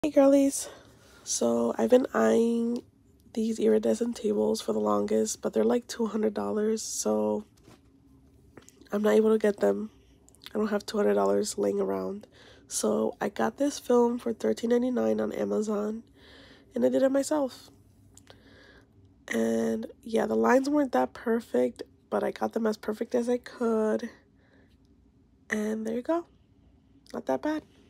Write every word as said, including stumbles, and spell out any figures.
Hey girlies, so I've been eyeing these iridescent tables for the longest, but they're like two hundred dollars, so I'm not able to get them. I don't have two hundred dollars laying around. So I got this film for thirteen ninety-nine on Amazon, and I did it myself. And yeah, the lines weren't that perfect, but I got them as perfect as I could. And there you go. Not that bad.